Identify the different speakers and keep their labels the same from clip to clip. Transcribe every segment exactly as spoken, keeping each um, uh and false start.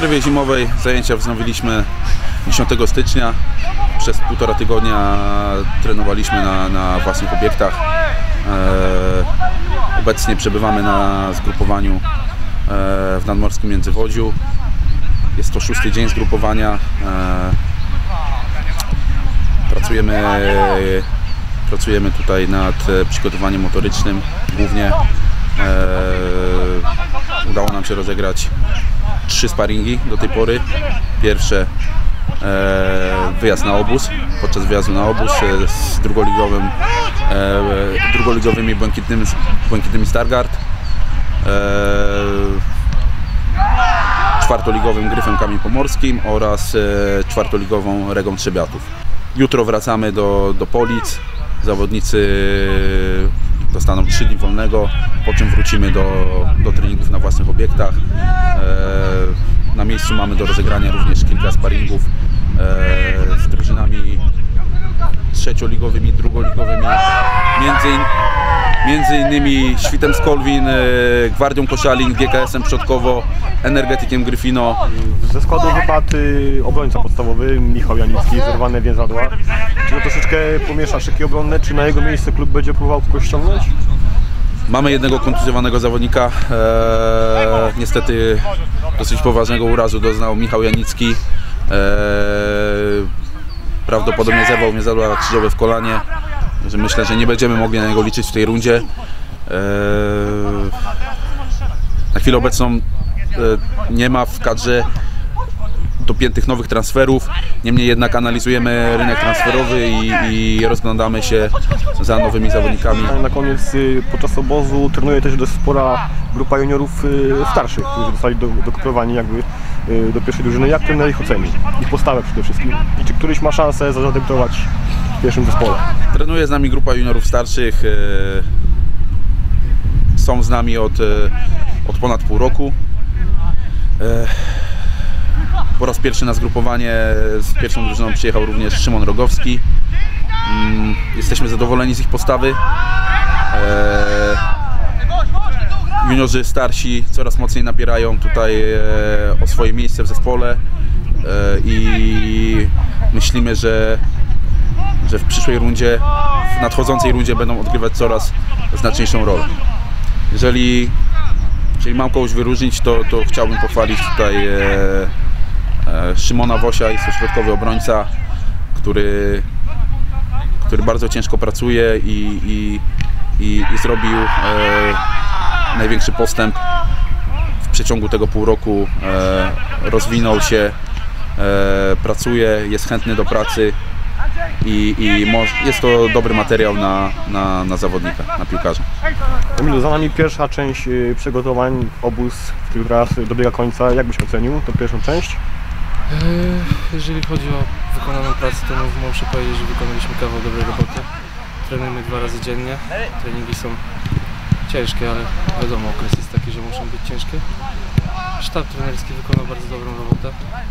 Speaker 1: przerwie zimowej zajęcia wznowiliśmy dziesiątego stycznia. Przez półtora tygodnia trenowaliśmy na, na własnych obiektach. E, obecnie przebywamy na zgrupowaniu e, w nadmorskim Międzywodziu. Jest to szósty dzień zgrupowania. E, pracujemy, pracujemy tutaj nad przygotowaniem motorycznym głównie. E, udało nam się rozegrać trzy sparingi do tej pory. Pierwsze e, wyjazd na obóz, podczas wyjazdu na obóz e, z drugoligowym, e, drugoligowymi błękitnymi, błękitnymi Stargard, e, czwartoligowym Gryfem Kamień Pomorskim oraz e, czwartoligową Regą Trzebiatów. Jutro wracamy do, do Polic. Zawodnicy dostaną trzy dni wolnego, po czym wrócimy do, do treningów na własnych obiektach. E, na miejscu mamy do rozegrania również kilka sparingów e, z drużynami trzecioligowymi, drugoligowymi, między, między innymi Świtem Skolwin, e, Gwardią Koszalin, G K S-em Przodkowo, Energetykiem Gryfino.
Speaker 2: Ze składu wypadł obrońca podstawowy Michał Janicki, zerwane więzadła. Czy to troszeczkę pomiesza szyki obronne, czy na jego miejsce klub będzie próbował kogoś ściągnąć?
Speaker 1: Mamy jednego kontuzjowanego zawodnika. Eee, niestety dosyć poważnego urazu doznał Michał Janicki. Eee, prawdopodobnie zerwał więzadła krzyżowe w kolanie. Że myślę, że nie będziemy mogli na niego liczyć w tej rundzie. Eee, na chwilę obecną e, nie ma w kadrze dopiętych nowych transferów, niemniej jednak analizujemy rynek transferowy i, i rozglądamy się za nowymi zawodnikami.
Speaker 2: Na koniec podczas obozu trenuje też dość spora grupa juniorów starszych, którzy zostali dokupowani jakby do pierwszej drużyny. Jak trener ich oceni? Ich postawę przede wszystkim. I czy któryś ma szansę zadebiutować w pierwszym zespole?
Speaker 1: Trenuje z nami grupa juniorów starszych. Są z nami od, od ponad pół roku. Po raz pierwszy na zgrupowanie z pierwszą drużyną przyjechał również Szymon Rogowski. Jesteśmy zadowoleni z ich postawy. Juniorzy starsi coraz mocniej napierają tutaj o swoje miejsce w zespole i myślimy, że, że w przyszłej rundzie, w nadchodzącej rundzie będą odgrywać coraz znaczniejszą rolę. Jeżeli, jeżeli mam kogoś wyróżnić, to, to chciałbym pochwalić tutaj Szymona Wosia. Jest to środkowy obrońca, który, który bardzo ciężko pracuje i, i, i, i zrobił e, największy postęp w przeciągu tego pół roku. E, rozwinął się, e, pracuje, jest chętny do pracy i, i jest to dobry materiał na, na, na zawodnika, na piłkarza.
Speaker 2: Emilu, za nami pierwsza część przygotowań, obóz, który teraz dobiega końca. Jak byś ocenił tę pierwszą część?
Speaker 3: Jeżeli chodzi o wykonaną pracę, to muszę powiedzieć, że wykonaliśmy kawał dobrej roboty. Trenujemy dwa razy dziennie. Treningi są ciężkie, ale wiadomo, okres jest taki, że muszą być ciężkie. Sztab trenerski wykonał bardzo dobrą robotę.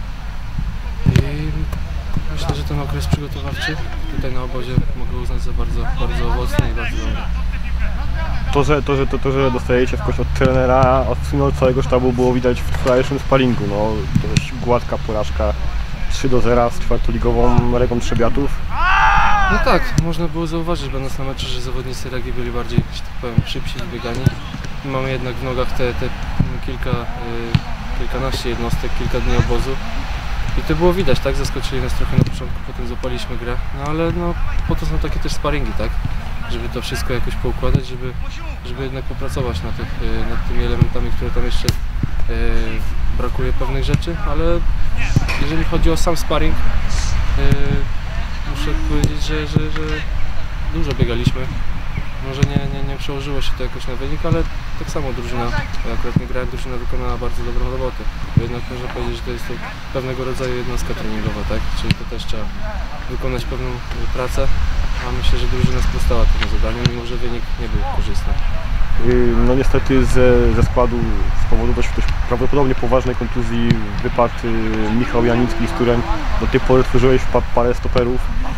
Speaker 3: I myślę, że ten okres przygotowawczy tutaj na obozie mogę uznać za bardzo, bardzo owocny i bardzo dobry.
Speaker 2: To, że, to, że, to, to, że dostajecie w kość od trenera, od całego sztabu było widać w wczorajszym sparingu. No, dość gładka porażka trzy do zera z czwartoligową Regą Trzebiatów.
Speaker 3: No tak, można było zauważyć, będąc na meczu, że zawodnicy Regi byli bardziej, że tak powiem, szybsi i biegani. My mamy jednak w nogach te, te kilka, y, kilkanaście jednostek, kilka dni obozu. I to było widać, tak? Zaskoczyli nas trochę na początku, potem zapaliśmy grę. No ale no, po to są takie też sparingi, tak? Żeby to wszystko jakoś poukładać, żeby, żeby jednak popracować nad, tych, nad tymi elementami, które tam jeszcze e, brakuje pewnych rzeczy, ale jeżeli chodzi o sam sparring, e, muszę powiedzieć, że, że, że dużo biegaliśmy. Może nie, nie, nie przełożyło się to jakoś na wynik, ale tak samo drużyna, akurat nie grałem, drużyna wykonała bardzo dobrą robotę. Jednak można powiedzieć, że to jest to pewnego rodzaju jednostka treningowa, tak? Czyli to też trzeba wykonać pewną pracę, a myślę, że drużyna sprostała temu zadaniu, mimo że wynik nie był korzystny.
Speaker 2: No niestety ze, ze składu z powodu dość, dość prawdopodobnie poważnej kontuzji wypadł Michał Janicki, z którym do tej pory tworzyłeś parę stoperów.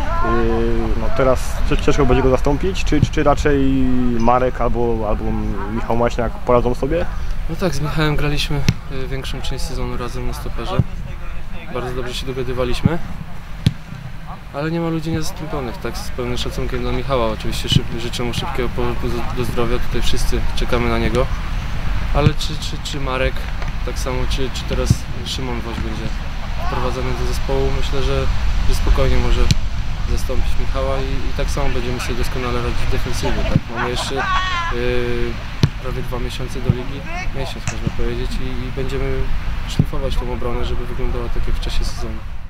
Speaker 2: No teraz ciężko będzie go zastąpić, czy, czy raczej Marek albo, albo Michał Maśniak poradzą sobie?
Speaker 3: No tak, z Michałem graliśmy y, większą część sezonu razem na stoperze. Bardzo dobrze się dogadywaliśmy. Ale nie ma ludzi niezastąpionych, tak? Z pełnym szacunkiem dla Michała. Oczywiście szyb, życzę mu szybkiego powrotu do, do zdrowia. Tutaj wszyscy czekamy na niego. Ale czy, czy, czy Marek, tak samo, czy, czy teraz Szymon Woź będzie wprowadzony do zespołu, myślę, że, że spokojnie może zastąpić Michała i, i tak samo będziemy sobie doskonale radzić w defensywie, tak? Mamy jeszcze yy, prawie dwa miesiące do ligi, miesiąc można powiedzieć i, i będziemy szlifować tą obronę, żeby wyglądała tak jak w czasie sezonu.